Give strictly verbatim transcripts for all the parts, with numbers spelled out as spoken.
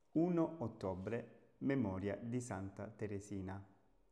primo ottobre, memoria di Santa Teresina.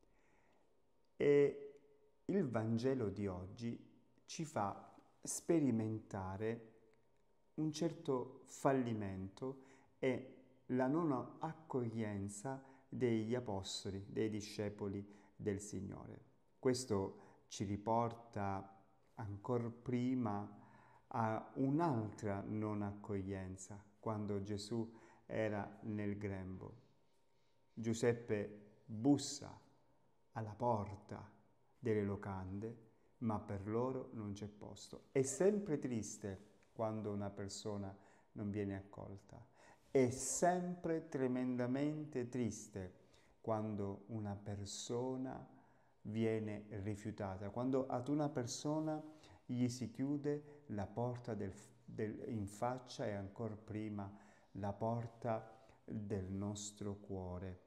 E il Vangelo di oggi ci fa sperimentare un certo fallimento e la non accoglienza degli apostoli, dei discepoli del Signore. Questo ci riporta ancora prima a un'altra non accoglienza, quando Gesù era nel grembo. Giuseppe bussa alla porta delle locande, ma per loro non c'è posto. È sempre triste quando una persona non viene accolta. È sempre tremendamente triste quando una persona viene rifiutata, quando ad una persona gli si chiude la porta del, del, in faccia e ancora prima la porta del nostro cuore.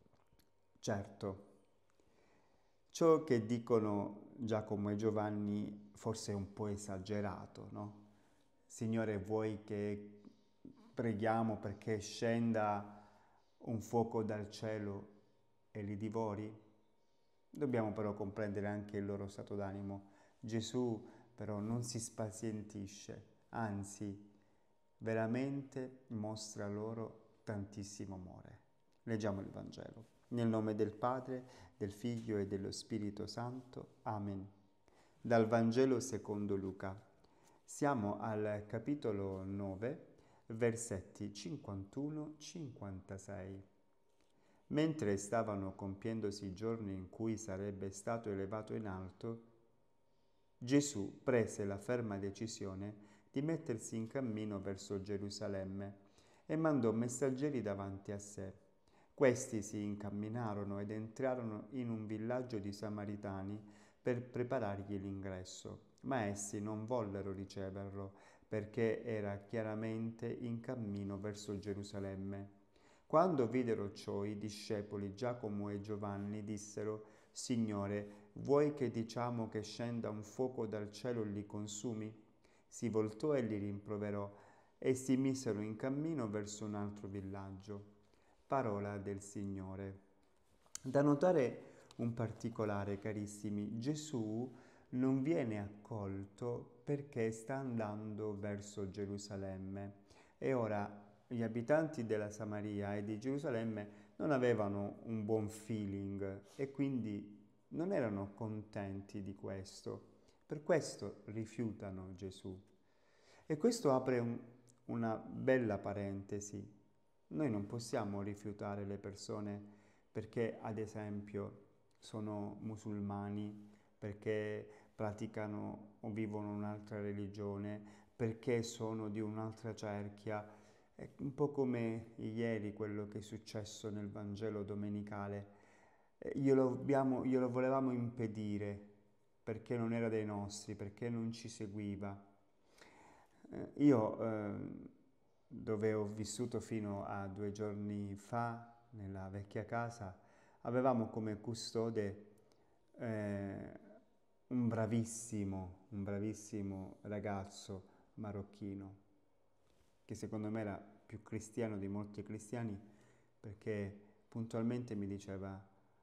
Certo, ciò che dicono Giacomo e Giovanni forse è un po' esagerato, no? Signore, vuoi che preghiamo perché scenda un fuoco dal cielo e li divori? Dobbiamo però comprendere anche il loro stato d'animo. Gesù però non si spazientisce, anzi, veramente mostra loro tantissimo amore. Leggiamo il Vangelo. Nel nome del Padre, del Figlio e dello Spirito Santo. Amen. Dal Vangelo secondo Luca. Siamo al capitolo nove, versetti cinquantuno cinquantasei. Mentre stavano compiendosi i giorni in cui sarebbe stato elevato in alto, Gesù prese la ferma decisione di mettersi in cammino verso Gerusalemme e mandò messaggeri davanti a sé. Questi si incamminarono ed entrarono in un villaggio di Samaritani per preparargli l'ingresso, ma essi non vollero riceverlo perché era chiaramente in cammino verso Gerusalemme. Quando videro ciò, i discepoli Giacomo e Giovanni dissero: Signore, vuoi che diciamo che scenda un fuoco dal cielo e li consumi? Si voltò e li rimproverò, e si misero in cammino verso un altro villaggio. Parola del Signore. Da notare un particolare, carissimi: Gesù non viene accolto perché sta andando verso Gerusalemme. E ora gli abitanti della Samaria e di Gerusalemme non avevano un buon feeling e quindi non erano contenti di questo. Per questo rifiutano Gesù. E questo apre un, una bella parentesi. Noi non possiamo rifiutare le persone perché, ad esempio, sono musulmani, perché praticano o vivono un'altra religione, perché sono di un'altra cerchia. È un po' come ieri quello che è successo nel Vangelo domenicale. Eh, Glielo, abbiamo, glielo volevamo impedire perché non era dei nostri, perché non ci seguiva. Eh, io, eh, dove ho vissuto fino a due giorni fa, nella vecchia casa, avevamo come custode eh, un bravissimo, un bravissimo ragazzo marocchino, che secondo me era più cristiano di molti cristiani, perché puntualmente mi diceva: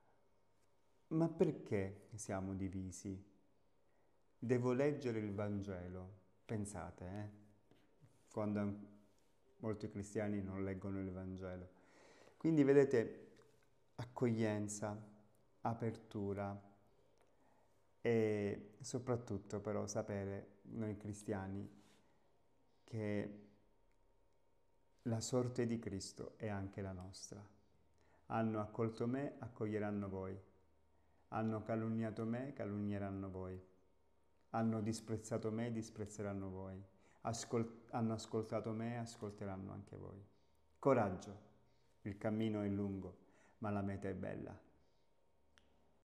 ma perché siamo divisi? Devo leggere il Vangelo. Pensate, eh? Quando molti cristiani non leggono il Vangelo. Quindi vedete, accoglienza, apertura e soprattutto però sapere, noi cristiani, che la sorte di Cristo è anche la nostra. Hanno accolto me, accoglieranno voi. Hanno calunniato me, calunnieranno voi. Hanno disprezzato me, disprezzeranno voi. Ascol- hanno ascoltato me, ascolteranno anche voi. Coraggio, il cammino è lungo, ma la meta è bella.